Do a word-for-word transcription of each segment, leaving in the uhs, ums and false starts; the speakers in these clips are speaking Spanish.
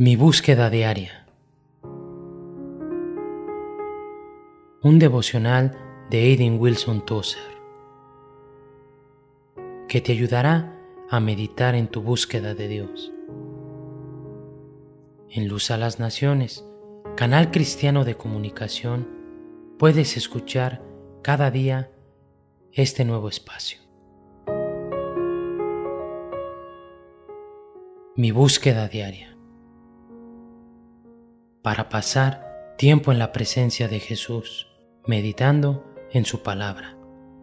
Mi búsqueda diaria. Un devocional de Aidan Wilson Tozer que te ayudará a meditar en tu búsqueda de Dios. En Luz a las Naciones, canal cristiano de comunicación, puedes escuchar cada día este nuevo espacio. Mi búsqueda diaria. Para pasar tiempo en la presencia de Jesús, meditando en su palabra.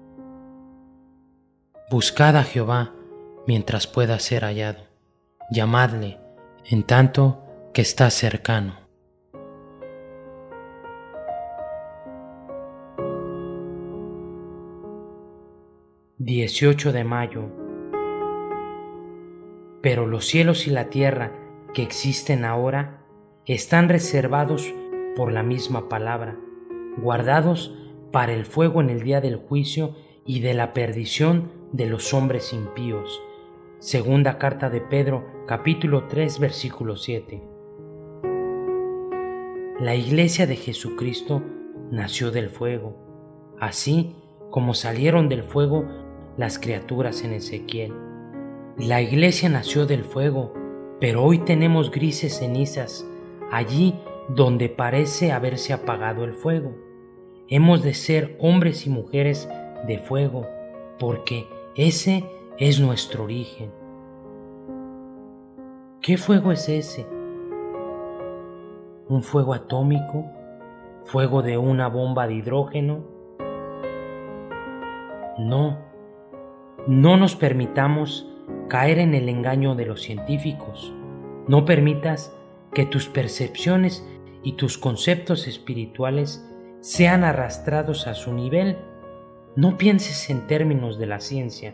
Buscad a Jehová mientras pueda ser hallado, llamadle en tanto que está cercano. dieciocho de mayo. Pero los cielos y la tierra que existen ahora están reservados por la misma palabra, guardados para el fuego en el día del juicio y de la perdición de los hombres impíos. Segunda carta de Pedro, capítulo tres, versículo siete. La iglesia de Jesucristo nació del fuego, así como salieron del fuego las criaturas en Ezequiel. La iglesia nació del fuego, pero hoy tenemos grises cenizas allí donde parece haberse apagado el fuego. Hemos de ser hombres y mujeres de fuego, porque ese es nuestro origen. ¿Qué fuego es ese? ¿Un fuego atómico? ¿Fuego de una bomba de hidrógeno? No, no nos permitamos caer en el engaño de los científicos. No permitas que tus percepciones y tus conceptos espirituales sean arrastrados a su nivel. No pienses en términos de la ciencia.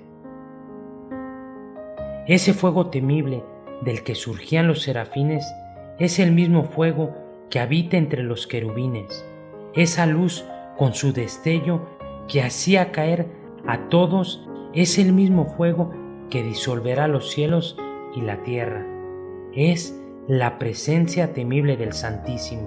Ese fuego temible del que surgían los serafines es el mismo fuego que habita entre los querubines. Esa luz con su destello que hacía caer a todos es el mismo fuego que disolverá los cielos y la tierra. Es la presencia temible del Santísimo.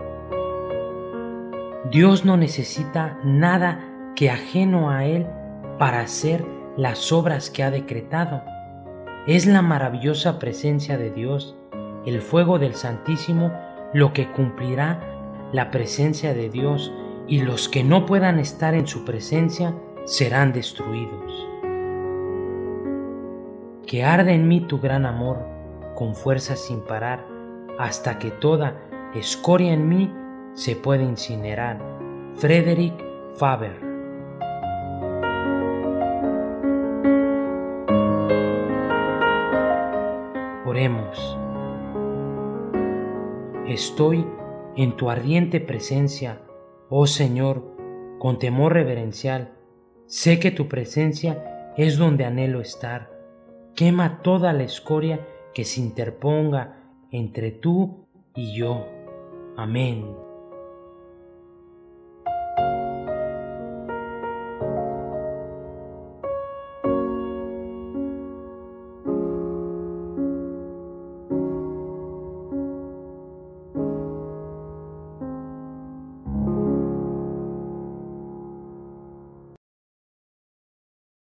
Dios no necesita nada que ajeno a Él para hacer las obras que ha decretado. Es la maravillosa presencia de Dios, el fuego del Santísimo, lo que cumplirá la presencia de Dios, y los que no puedan estar en su presencia serán destruidos. Que arde en mí tu gran amor, con fuerza sin parar, hasta que toda escoria en mí se pueda incinerar. Frederick Faber. Oremos. Estoy en tu ardiente presencia, oh Señor, con temor reverencial. Sé que tu presencia es donde anhelo estar. Quema toda la escoria que se interponga entre tú y yo. Amén.